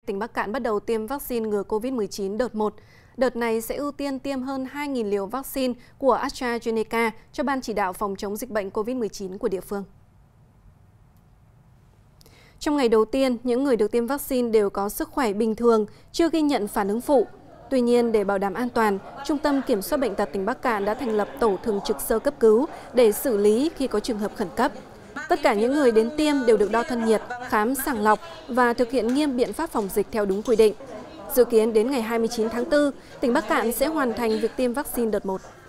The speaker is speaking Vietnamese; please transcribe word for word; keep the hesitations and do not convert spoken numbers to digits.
Tỉnh Bắc Kạn bắt đầu tiêm vaccine ngừa Covid mười chín đợt một. Đợt này sẽ ưu tiên tiêm hơn hai nghìn liều vaccine của AstraZeneca cho Ban chỉ đạo phòng chống dịch bệnh Covid mười chín của địa phương. Trong ngày đầu tiên, những người được tiêm vaccine đều có sức khỏe bình thường, chưa ghi nhận phản ứng phụ. Tuy nhiên, để bảo đảm an toàn, Trung tâm Kiểm soát Bệnh tật tỉnh Bắc Kạn đã thành lập tổ thường trực sơ cấp cứu để xử lý khi có trường hợp khẩn cấp. Tất cả những người đến tiêm đều được đo thân nhiệt, khám sàng lọc và thực hiện nghiêm biện pháp phòng dịch theo đúng quy định. Dự kiến đến ngày hai mươi chín tháng tư, tỉnh Bắc Kạn sẽ hoàn thành việc tiêm vaccine đợt một.